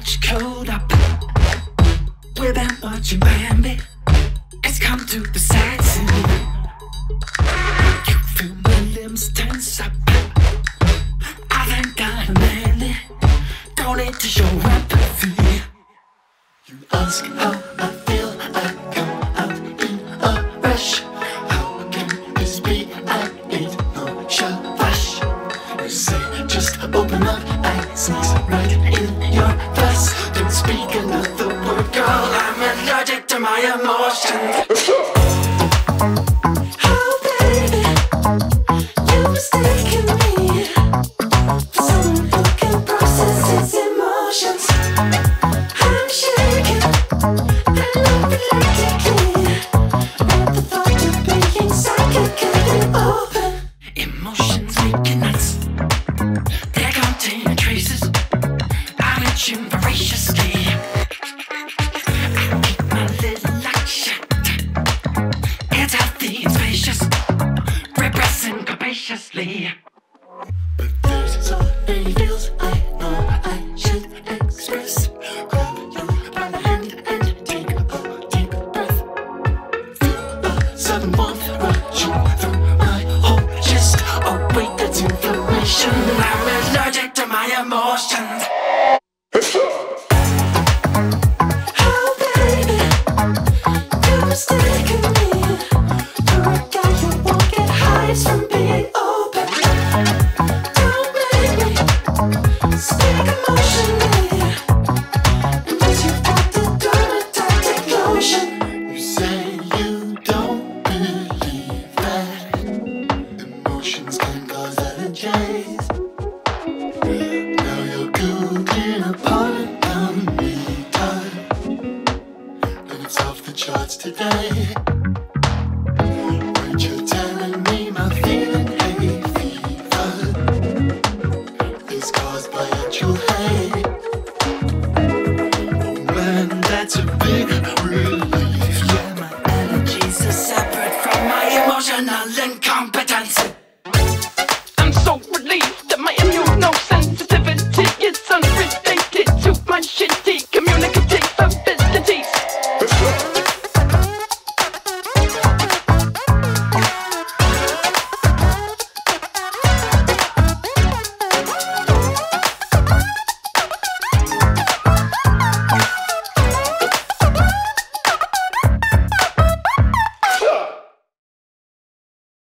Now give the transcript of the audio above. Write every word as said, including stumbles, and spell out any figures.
much cold up. We've been watching Bambi. It's come to the side soon. You feel my limbs tense up. I think I'm manly. Don't need to show empathy. You ask how I feel, I come out in a rush. How can this be? I need no shavash. You say just open up, I sneeze right in your face. Don't speak another word, girl, I'm allergic to my emotions. Oh baby, you mistaken me for someone who can process his emotions. I'm shaking, I love it electrically. At the thought of being psychically open. Emotions make you nuts. They're containing traces. I'm itching voraciously. I keep my little light shut. It's healthy and spacious, repressing capaciously. But there's so many feels I know I should express. Grab you by the hand and take a deep breath. Feel a sudden warmth rushing through my whole chest. Oh wait, that's inflammation. I'm allergic to my emotions. Oh baby, you're mistaken me for a guy who won't get hives from being open. Don't make me speak emotionally unless you've got the dermatoctic lotion. You say you don't believe that emotions can cause allergies. Now you're Googling upon a me time, and it's off the charts today.